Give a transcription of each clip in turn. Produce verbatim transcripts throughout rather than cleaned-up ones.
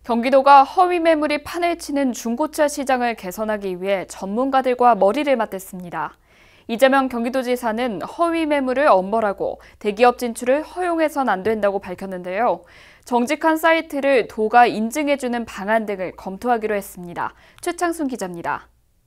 경기도가 허위 매물이 판을 치는 중고차 시장을 개선하기 위해 전문가들과 머리를 맞댔습니다. 이재명 경기도지사는 허위 매물을 엄벌하고 대기업 진출을 허용해선 안 된다고 밝혔는데요. 정직한 사이트를 도가 인증해주는 방안 등을 검토하기로 했습니다. 최창순 기자입니다.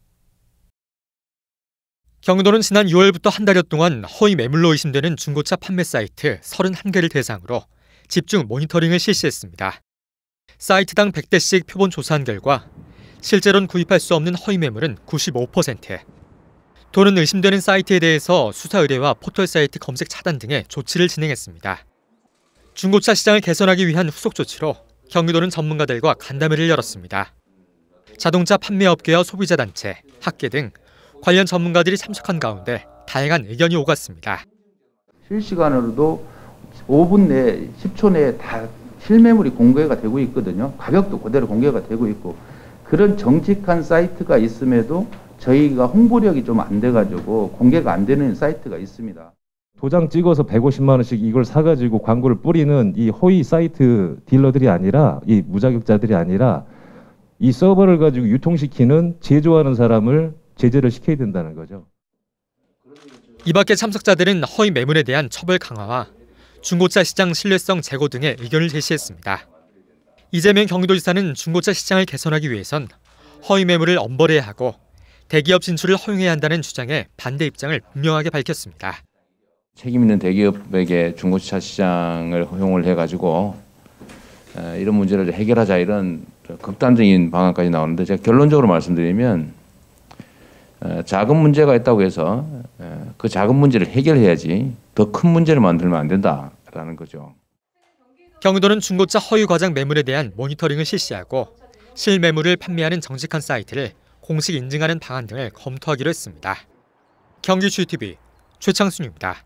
경기도는 지난 유월부터 한 달여 동안 허위 매물로 의심되는 중고차 판매 사이트 서른한 개를 대상으로 집중 모니터링을 실시했습니다. 사이트당 백 대씩 표본 조사한 결과 실제로는 구입할 수 없는 허위 매물은 구십오 퍼센트. 도는 의심되는 사이트에 대해서 수사 의뢰와 포털 사이트 검색 차단 등의 조치를 진행했습니다. 중고차 시장을 개선하기 위한 후속 조치로 경기도는 전문가들과 간담회를 열었습니다. 자동차 판매업계와 소비자단체, 학계 등 관련 전문가들이 참석한 가운데 다양한 의견이 오갔습니다. 실시간으로도 오 분 내에 십 초 내에 다 실매물이 공개가 되고 있거든요. 가격도 그대로 공개가 되고 있고 그런 정직한 사이트가 있음에도 저희가 홍보력이 좀 안 돼가지고 공개가 안 되는 사이트가 있습니다. 도장 찍어서 백오십만 원씩 이걸 사가지고 광고를 뿌리는 이 허위 사이트 딜러들이 아니라 이 무자격자들이 아니라 이 서버를 가지고 유통시키는 제조하는 사람을 제재를 시켜야 된다는 거죠. 이 밖에 참석자들은 허위 매물에 대한 처벌 강화와 중고차 시장 신뢰성 제고 등의 의견을 제시했습니다. 이재명 경기도지사는 중고차 시장을 개선하기 위해선 허위 매물을 엄벌해야 하고 대기업 진출을 허용해야 한다는 주장에 반대 입장을 분명하게 밝혔습니다. 책임 있는 대기업에게 중고차 시장을 허용을 해가지고 이런 문제를 해결하자 이런 극단적인 방안까지 나오는데 제가 결론적으로 말씀드리면 작은 문제가 있다고 해서 그 작은 문제를 해결해야지 더 큰 문제를 만들면 안 된다라는 거죠. 경기도는 중고차 허위 과장 매물에 대한 모니터링을 실시하고 실매물을 판매하는 정직한 사이트를 공식 인증하는 방안 등을 검토하기로 했습니다. 경기지티비 최창순입니다.